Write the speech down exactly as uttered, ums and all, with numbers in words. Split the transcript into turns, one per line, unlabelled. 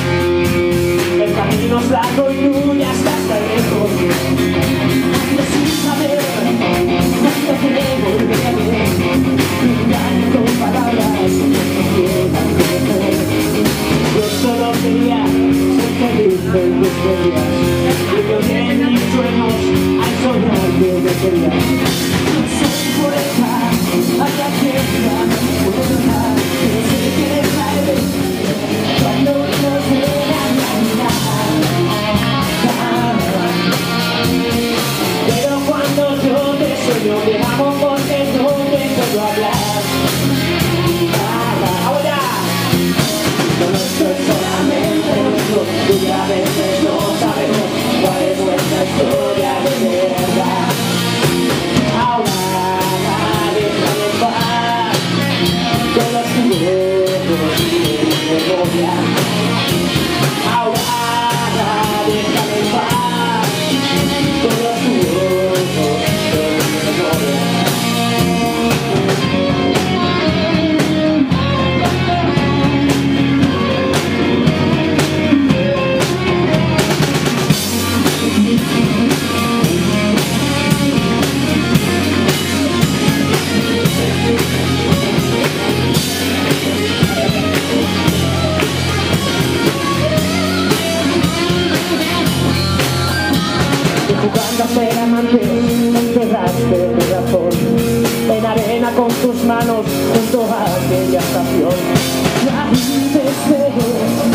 El camino es largo y tú ya estás tan lejos. Ando sin saber cuánto te volveré a ver. Brindando con palabras que no quieran conocer. Yo solo quería ser feliz en tus días. Yo de mis sueños al soñar que me querías. No soy poeta, hasta que ya no puedo dejar. Pero sé que caeré cuando no sea Navidad. Pero cuando yo te sueño te amo porque no te puedo hablar. Ahora no estoy solamente nosotros, y a veces no sabemos cuál es nuestra historia de verdad. Ahora déjame en paz con los juegos y mi memoria. Ahora déjame en paz con los juegos de mi memoria. Jugando a ser amante, enterraste tu razón en arena con tus manos junto a aquella estación. La deseo